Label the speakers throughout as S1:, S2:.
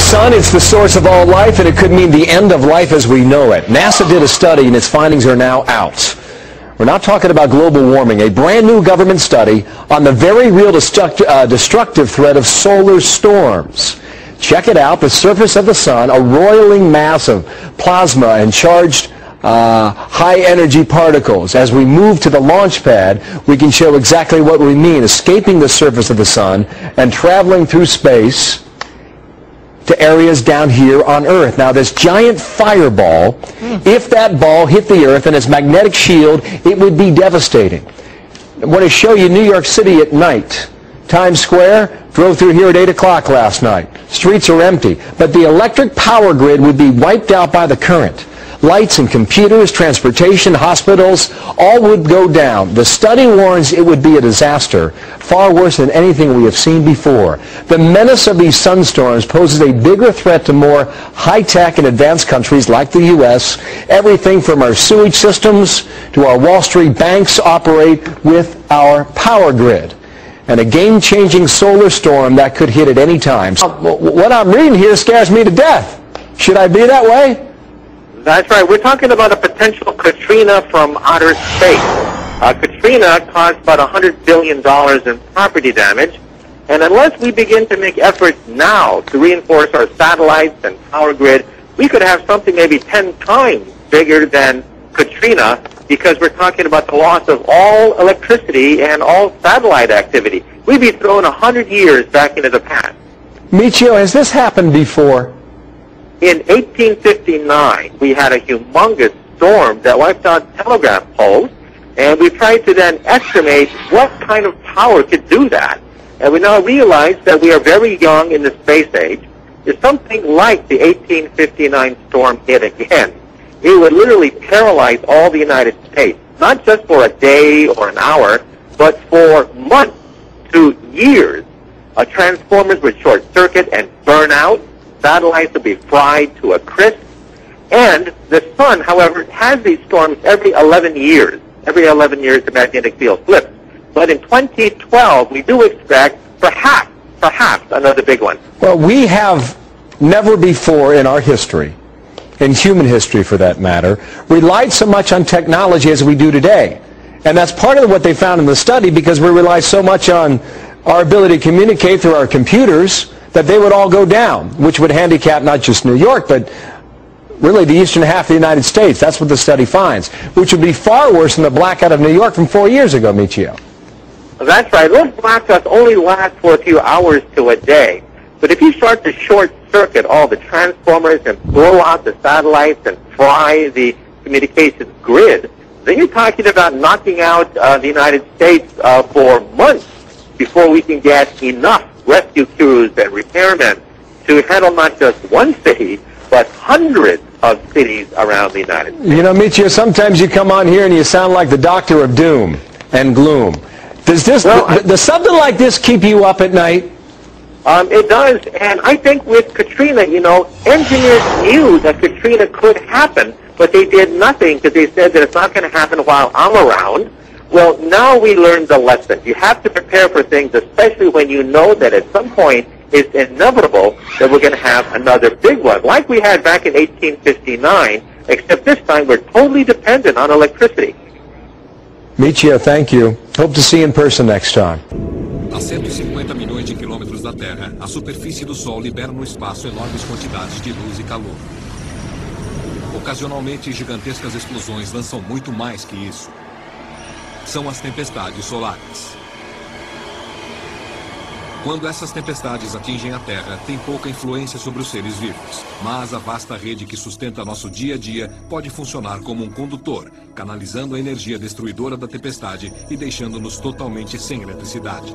S1: sun, it's the source of all life, and it could mean the end of life as we know it. NASA did a study, and its findings are now out. We're not talking about global warming, a brand new government study on the very real destructive threat of solar storms. Check it out, the surface of the sun, a roiling mass of plasma and charged high-energy particles. As we move to the launch pad, we can show exactly what we mean, escaping the surface of the sun and traveling through space to areas down here on Earth. Now, this giant fireball, if that ball hit the Earth and its magnetic shield, it would be devastating. I want to show you New York City at night. Times Square, drove through here at 8 o'clock last night. Streets are empty, but the electric power grid would be wiped out by the current. Lights and computers, transportation, hospitals, all would go down. The study warns it would be a disaster, far worse than anything we have seen before. The menace of these sunstorms poses a bigger threat to more high-tech and advanced countries like the U.S. Everything from our sewage systems to our Wall Street banks operate with our power grid. And a game-changing solar storm that could hit at any time. What I'm reading here scares me to death. Should I be that way?
S2: That's right. We're talking about a potential Katrina from outer space. Katrina caused about $100 billion in property damage. And unless we begin to make efforts now to reinforce our satellites and power grid, we could have something maybe 10 times bigger than Katrina, because we're talking about the loss of all electricity and all satellite activity. We'd be thrown 100 years back into the past.
S1: Michio, has this happened before?
S2: In 1859, we had a humongous storm that wiped out telegraph poles, and we tried to then estimate what kind of power could do that. And we now realize that we are very young in the space age. If something like the 1859 storm hit again, it would literally paralyze all the United States, not just for a day or an hour, but for months to years. Transformers would short circuit and burn out. Satellites would be fried to a crisp. And the sun, however, has these storms every 11 years. Every 11 years, the magnetic field flips. But in 2012, we do expect perhaps another big one.
S1: Well, we have never before in our history, in human history for that matter, relied so much on technology as we do today. And that's part of what they found in the study, because we rely so much on our ability to communicate through our computers, that they would all go down, which would handicap not just New York, but really the eastern half of the United States. That's what the study finds, which would be far worse than the blackout of New York from 4 years ago, Michio.
S2: That's right. Those blackouts only last for a few hours to a day. But if you start to short-circuit all the transformers and blow out the satellites and fry the communications grid, then you're talking about knocking out the United States for months before we can get enough rescue crews and repairmen to handle not just one city, but hundreds of cities around the United States.
S1: You know, Michio, sometimes you come on here and you sound like the doctor of doom and gloom. Does something like this keep you up at night?
S2: It does, and I think with Katrina, you know, engineers knew that Katrina could happen, but they did nothing because they said that it's not going to happen while I'm around. Well, now we learned the lesson. You have to prepare for things, especially when you know that at some point it's inevitable that we're going to have another big one, like we had back in 1859, except this time we're totally dependent on electricity.
S1: Michio, thank you. Hope to see you in person next time.
S3: A 150 milhões de quilômetros da Terra, a superfície do Sol libera no espaço enormes quantidades de luz e calor. Ocasionalmente, gigantescas explosões lançam muito mais que isso. São as tempestades solares. Quando essas tempestades atingem a Terra, tem pouca influência sobre os seres vivos. Mas a vasta rede que sustenta nosso dia a dia pode funcionar como um condutor, canalizando a energia destruidora da tempestade e deixando-nos totalmente sem eletricidade.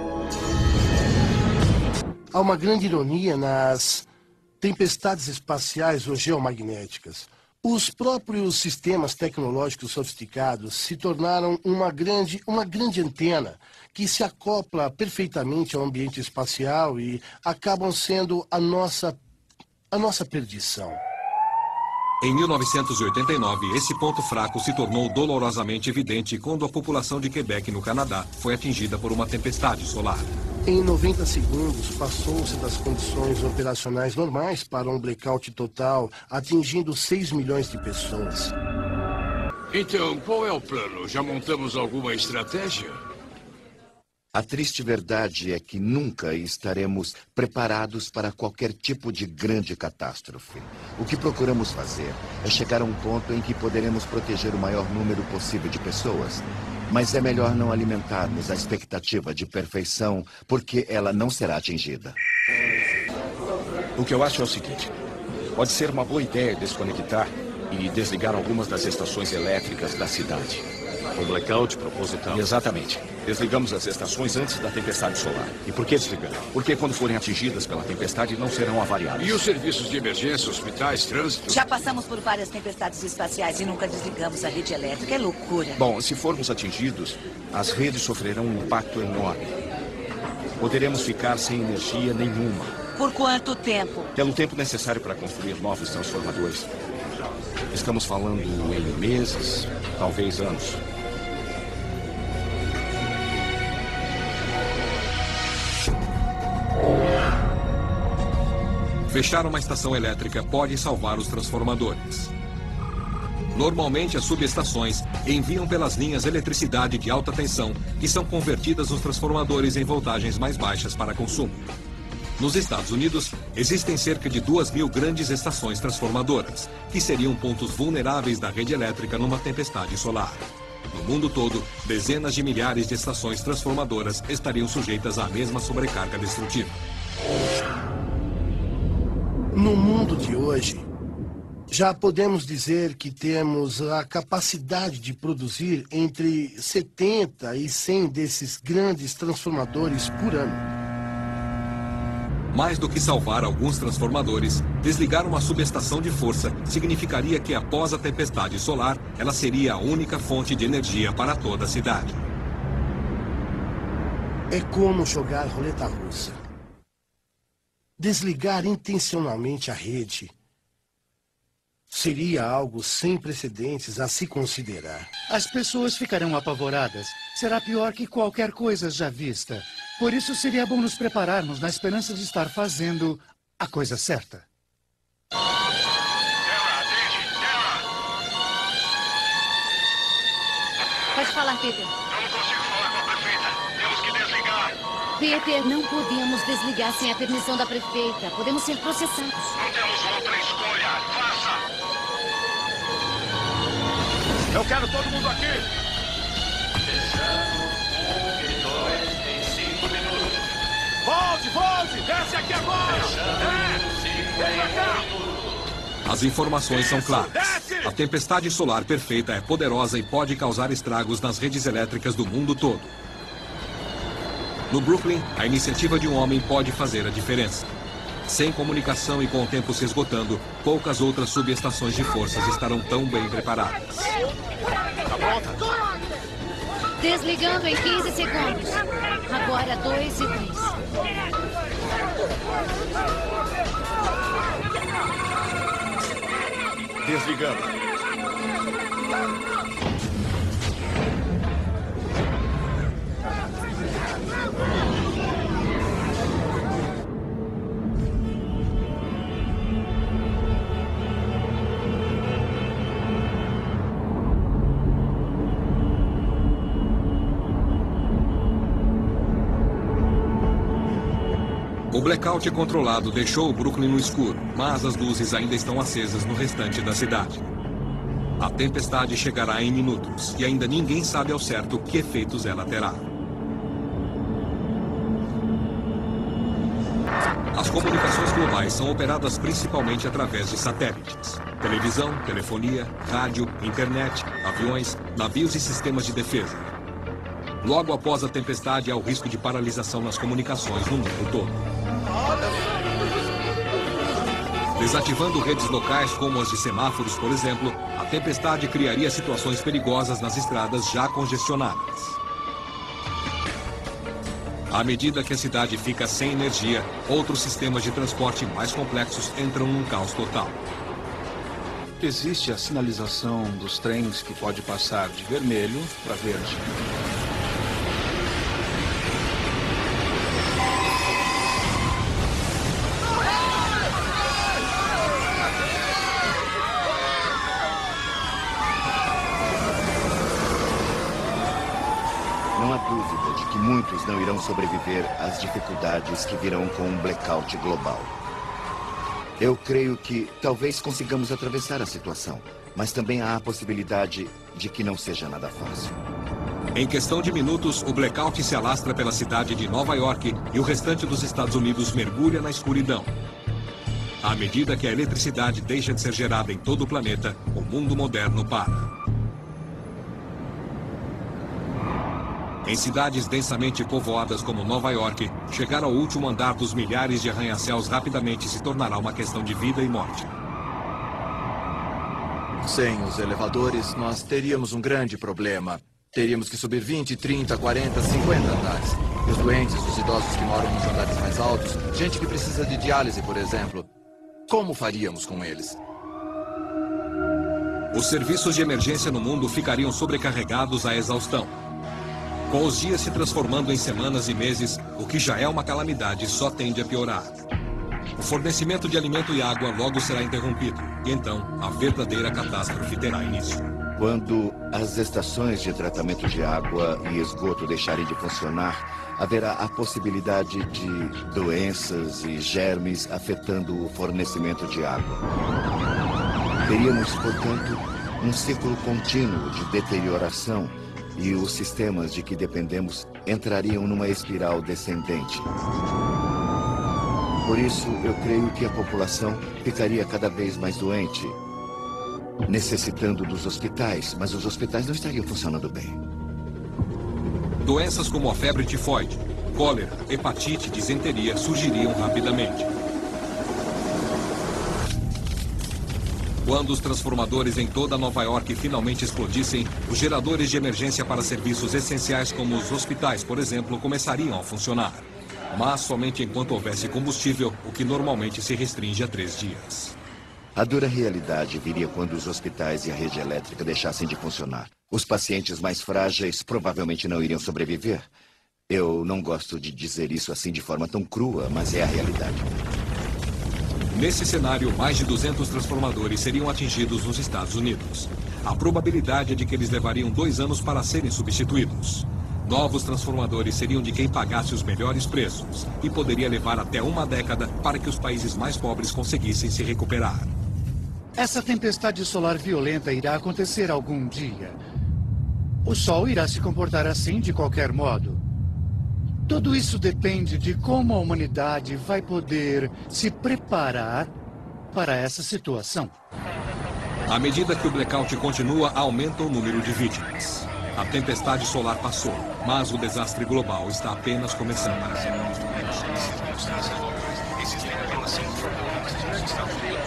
S4: Há uma grande ironia nas tempestades espaciais ou geomagnéticas. Os próprios sistemas tecnológicos sofisticados se tornaram uma grande antena que se acopla perfeitamente ao ambiente espacial e acabam sendo a nossa perdição.
S3: Em 1989, esse ponto fraco se tornou dolorosamente evidente quando a população de Quebec, no Canadá, foi atingida por uma tempestade solar.
S4: Em 90 segundos, passou-se das condições operacionais normais para um blackout total, atingindo 6 milhões de pessoas.
S5: Então, qual é o plano? Já montamos alguma estratégia?
S6: A triste verdade é que nunca estaremos preparados para qualquer tipo de grande catástrofe. O que procuramos fazer é chegar a um ponto em que poderemos proteger o maior número possível de pessoas. Mas é melhor não alimentarmos a expectativa de perfeição, porque ela não será atingida.
S7: O que eu acho é o seguinte: pode ser uma boa ideia desconectar e desligar algumas das estações elétricas da cidade.
S8: Um blackout proposital?
S7: Exatamente. Desligamos as estações antes da tempestade solar.
S8: E por que desligar?
S7: Porque quando forem atingidas pela tempestade, não serão avariadas.
S5: E os serviços de emergência, hospitais, trânsito?
S9: Já passamos por várias tempestades espaciais e nunca desligamos a rede elétrica. É loucura.
S7: Bom, se formos atingidos, as redes sofrerão um impacto enorme. Poderemos ficar sem energia nenhuma.
S9: Por quanto tempo?
S7: Pelo tempo necessário para construir novos transformadores. Estamos falando em meses, talvez anos.
S3: Fechar uma estação elétrica pode salvar os transformadores. Normalmente, as subestações enviam pelas linhas eletricidade de alta tensão, que são convertidas nos transformadores em voltagens mais baixas para consumo. Nos Estados Unidos, existem cerca de 2.000 grandes estações transformadoras, que seriam pontos vulneráveis da rede elétrica numa tempestade solar. No mundo todo, dezenas de milhares de estações transformadoras estariam sujeitas à mesma sobrecarga destrutiva.
S4: No mundo de hoje, já podemos dizer que temos a capacidade de produzir entre 70 e 100 desses grandes transformadores por ano.
S3: Mais do que salvar alguns transformadores, desligar uma subestação de força significaria que após a tempestade solar, ela seria a única fonte de energia para toda a cidade.
S4: É como jogar roleta russa. Desligar intencionalmente a rede seria algo sem precedentes a se considerar.
S10: As pessoas ficarão apavoradas. Será pior que qualquer coisa já vista. Por isso seria bom nos prepararmos na esperança de estar fazendo a coisa certa.
S11: Pode falar, Peter.
S5: Eu não consigo falar com a prefeita. Temos que desligar.
S11: Peter, não podemos desligar sem a permissão da prefeita. Podemos ser processados.
S5: Não temos outra escolha. Faça!
S8: Eu quero todo mundo aqui!
S5: Volte! Desce aqui agora! Vem pra cá!
S3: As informações são claras. A tempestade solar perfeita é poderosa e pode causar estragos nas redes elétricas do mundo todo. No Brooklyn, a iniciativa de um homem pode fazer a diferença. Sem comunicação e com o tempo se esgotando, poucas outras subestações de forças estarão tão bem preparadas.
S11: Desligando em 15 segundos. Agora 2 e 3.
S7: Desligando.
S3: O blackout controlado deixou o Brooklyn no escuro, mas as luzes ainda estão acesas no restante da cidade. A tempestade chegará em minutos e ainda ninguém sabe ao certo que efeitos ela terá. As comunicações globais são operadas principalmente através de satélites. Televisão, telefonia, rádio, internet, aviões, navios e sistemas de defesa. Logo após a tempestade, há o risco de paralisação nas comunicações no mundo todo. Desativando redes locais como as de semáforos, por exemplo, a tempestade criaria situações perigosas nas estradas já congestionadas. À medida que a cidade fica sem energia, outros sistemas de transporte mais complexos entram num caos total.
S12: Existe a sinalização dos trens que pode passar de vermelho para verde.
S6: muitos não irão sobreviver às dificuldades que virão com um blackout global. Eu creio que talvez consigamos atravessar a situação, mas também há a possibilidade de que não seja nada fácil.
S3: Em questão de minutos, o blackout se alastra pela cidade de Nova York e o restante dos Estados Unidos mergulha na escuridão. À medida que a eletricidade deixa de ser gerada em todo o planeta, o mundo moderno para. Em cidades densamente povoadas como Nova York, chegar ao último andar dos milhares de arranha-céus rapidamente se tornará uma questão de vida e morte.
S13: Sem os elevadores, nós teríamos um grande problema. Teríamos que subir 20, 30, 40, 50 andares. E os doentes, os idosos que moram nos andares mais altos, gente que precisa de diálise, por exemplo. Como faríamos com eles?
S3: Os serviços de emergência no mundo ficariam sobrecarregados à exaustão. Com os dias se transformando em semanas e meses, o que já é uma calamidade só tende a piorar. O fornecimento de alimento e água logo será interrompido, e então a verdadeira catástrofe terá início.
S6: Quando as estações de tratamento de água e esgoto deixarem de funcionar, haverá a possibilidade de doenças e germes afetando o fornecimento de água. Teríamos, portanto, um ciclo contínuo de deterioração e os sistemas de que dependemos entrariam numa espiral descendente. Por isso, eu creio que a população ficaria cada vez mais doente, necessitando dos hospitais, mas os hospitais não estariam funcionando bem.
S3: Doenças como a febre tifoide, cólera, hepatite e disenteria surgiriam rapidamente. Quando os transformadores em toda Nova York finalmente explodissem, os geradores de emergência para serviços essenciais como os hospitais, por exemplo, começariam a funcionar. Mas somente enquanto houvesse combustível, o que normalmente se restringe a 3 dias.
S6: A dura realidade viria quando os hospitais e a rede elétrica deixassem de funcionar. Os pacientes mais frágeis provavelmente não iriam sobreviver. Eu não gosto de dizer isso assim de forma tão crua, mas é a realidade.
S3: Nesse cenário, mais de 200 transformadores seriam atingidos nos Estados Unidos. A probabilidade é de que eles levariam 2 anos para serem substituídos. Novos transformadores seriam de quem pagasse os melhores preços e poderia levar até 1 década para que os países mais pobres conseguissem se recuperar.
S10: Essa tempestade solar violenta irá acontecer algum dia. O Sol irá se comportar assim de qualquer modo. Tudo isso depende de como a humanidade vai poder se preparar para essa situação.
S3: À medida que o blackout continua, aumenta o número de vítimas. A tempestade solar passou, mas o desastre global está apenas começando.